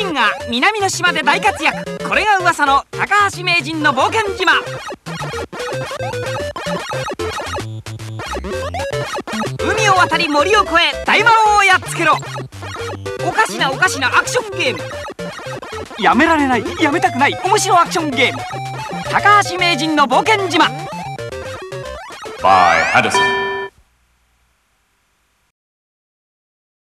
人が南の島で大活躍。これが噂の高橋名人の冒険島。海を渡り森を越え大魔王をやっつけろ。おかしなアクションゲーム。やめられない、やめたくない面白アクションゲーム。高橋名人の冒険島。 by Edison